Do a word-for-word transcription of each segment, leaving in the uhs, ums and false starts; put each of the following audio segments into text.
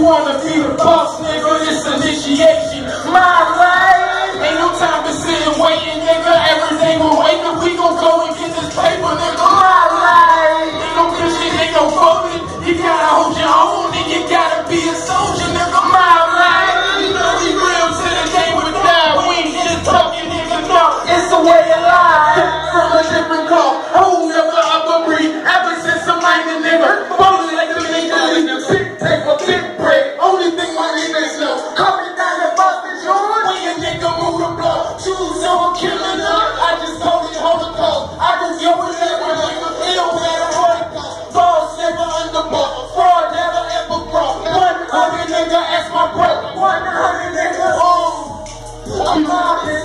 wanna be the boss, nigga, it's initiation. My life, ain't no time to sit and waiting, nigga. Every day we're waiting, we gon' go and get this paper, nigga. My life, ain't no Christian, ain't no voting. You gotta hold your own, and you gotta be a soldier, nigga. My life, you know we real to the day we die. We ain't just talking, nigga, no. It's the way of life. From a different cloth, whole never upper breed. Ever since I'm minor, nigga, bowling like the nigga in the big paper, big break. Only thing my niggas know, coming down the fucking shore. When your nigga move the blow, choose on killing up. I just told you, hold the close. I can go with that one, nigga. It don't matter what it goes. Balls never underball. Fraud never ever broke. One hundred nigga, that's my brother. One hundred nigga, oh, I'm robbing.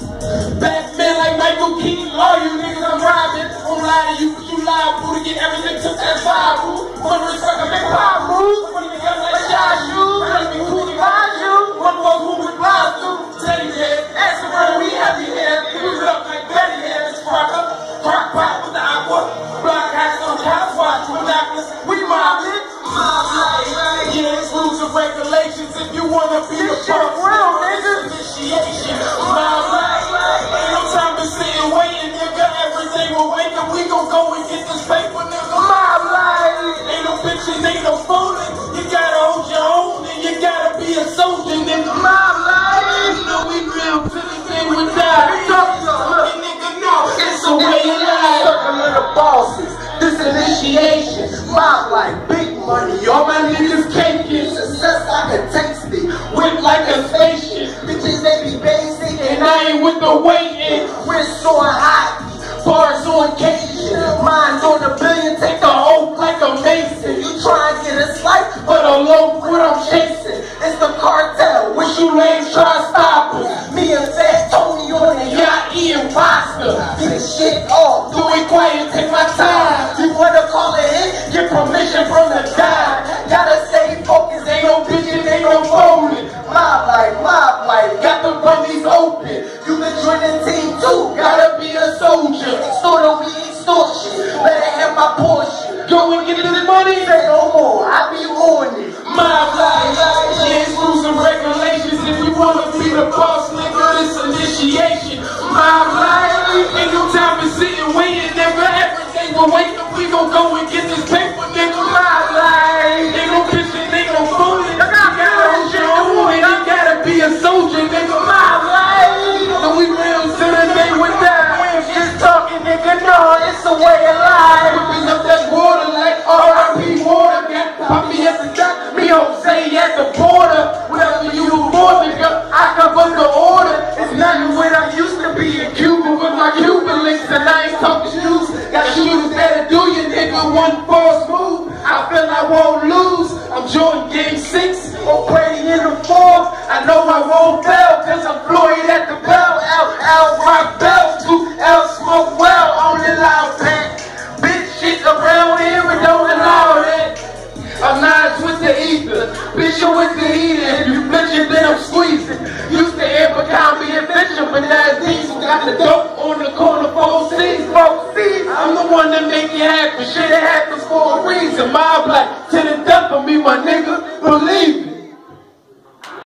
Batman like Michael Keaton, all you niggas I'm robbing. Don't lie to you, cause you liable to get everything took that Bible. One respect a big pop move. One of the guns like shy shoes. Trying to be cool to ride you. One more who we fly through. Teddy head, ask around, we heavy head. We was up like Betty head. It's Crocker, crock pot with the aqua. Block hats on house watch with knockers. We mob it. Mob life. Yeah, it's rules and regulations. If you wanna be the boss, real nigga. Initiation. Mob life. Ain't no time to sit and waiting, nigga. Every day we're waking, we gon' go and get this paper, nigga. My life. Ain't no bitches, ain't no fooling. You gotta hold your own, and you gotta be a soldier, nigga. My life. You know we real to the day we die. Talking, nigga, no, it's the way of life. Circle of the bosses, this initiation. My life, big money, all my niggas caking. Success, I can taste it. Whip like a spaceship. Bitches, they be basic, and I ain't with the waiting. Wrist on hot, bars on occasion. Mindonbillions, take the oath like a mason. You try and get a slice, but a loaf what I'm chasing. It's the cartel, wish you lanes try to stop us. Me and Fat Tony on the yacht eating pasta. Get the shit off, do it quiet, take my time. You wanna call it in, get permission from the guy. Gotta stay focused, ain't no bitching, ain't no folding. Mob life, mob life, got the bunnies open. You can join the team too, gotta be a soldier. Extort we extortion, better have my portion. Go and get this money, say no more, I be on it. Mob life, yeah, it's rules and regulations. If you wanna be the boss, nigga, it's initiation. Mob life, ain't no time to sit and waiting, nigga. Every day we're waiting, we gon' go and get this paper, nigga. Mob life, ain't no bitching, ain't no fooling. You gotta hold your own, and you gotta be a soldier, nigga. Mob life, so we real to the day we die. We ain't just talking, nigga, no, it's the way of life. Whipping up that water like R I P water. Got Poppy at the dock, me Jose at the border. Whatever you afford, nigga, I can book the order. It's nothing what I used to be in Cuba with my Cuban links, and I ain't talking shoes. Got shooters that'll do you, nigga, one false move. I feel I won't lose. I'm Jordan game six, or Brady in the fourth. I know I won't fail, cause I'm Floyd at the bell. L, L, rock bell, two, L, smoke well, on the loud pack. Bitch shit around here, we don't allow that. I'm not with the ether, bitch you with the heater. If you bitchin', then I'm squeezing. Used to air, but can't be a bitchin', but now it's diesel. Got the dope